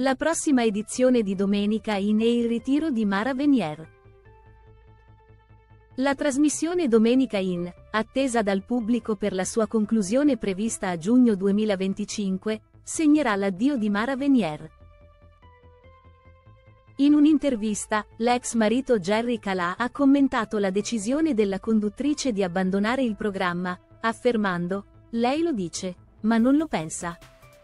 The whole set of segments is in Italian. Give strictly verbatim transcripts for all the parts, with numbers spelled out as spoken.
La prossima edizione di Domenica In è il ritiro di Mara Venier. La trasmissione Domenica In, attesa dal pubblico per la sua conclusione prevista a giugno duemilaventicinque, segnerà l'addio di Mara Venier. In un'intervista, l'ex marito Jerry Calà ha commentato la decisione della conduttrice di abbandonare il programma, affermando: "Lei lo dice, ma non lo pensa".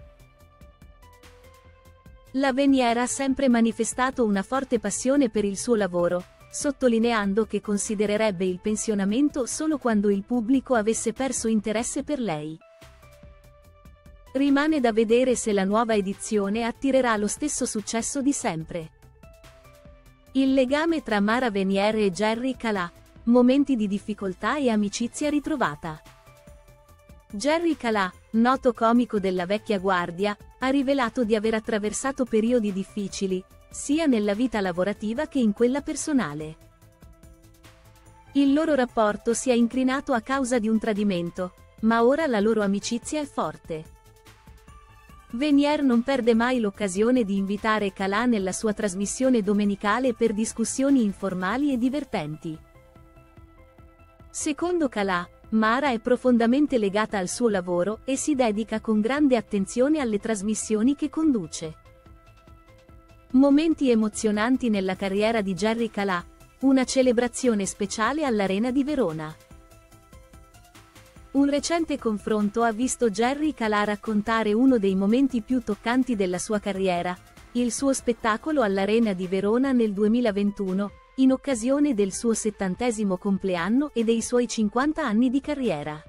La Venier ha sempre manifestato una forte passione per il suo lavoro, sottolineando che considererebbe il pensionamento solo quando il pubblico avesse perso interesse per lei. Rimane da vedere se la nuova edizione attirerà lo stesso successo di sempre. Il legame tra Mara Venier e Jerry Calà, momenti di difficoltà e amicizia ritrovata. Jerry Calà, noto comico della vecchia guardia, ha rivelato di aver attraversato periodi difficili, sia nella vita lavorativa che in quella personale. Il loro rapporto si è incrinato a causa di un tradimento, ma ora la loro amicizia è forte. Venier non perde mai l'occasione di invitare Calà nella sua trasmissione domenicale per discussioni informali e divertenti. Secondo Calà, Mara è profondamente legata al suo lavoro e si dedica con grande attenzione alle trasmissioni che conduce. Momenti emozionanti nella carriera di Jerry Calà, una celebrazione speciale all'Arena di Verona. Un recente confronto ha visto Jerry Calà raccontare uno dei momenti più toccanti della sua carriera, il suo spettacolo all'Arena di Verona nel duemilaventuno, in occasione del suo settantesimo compleanno e dei suoi cinquanta anni di carriera.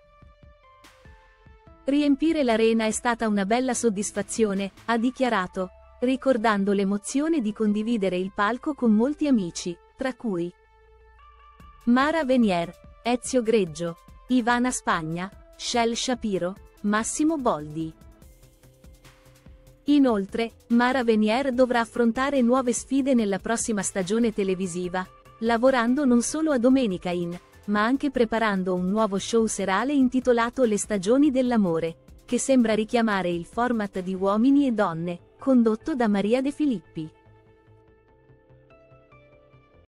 "Riempire l'arena è stata una bella soddisfazione", ha dichiarato, ricordando l'emozione di condividere il palco con molti amici, tra cui Mara Venier, Ezio Greggio, Ivana Spagna, Shel Shapiro, Massimo Boldi. Inoltre, Mara Venier dovrà affrontare nuove sfide nella prossima stagione televisiva, lavorando non solo a Domenica In, ma anche preparando un nuovo show serale intitolato Le stagioni dell'amore, che sembra richiamare il format di Uomini e Donne, condotto da Maria De Filippi.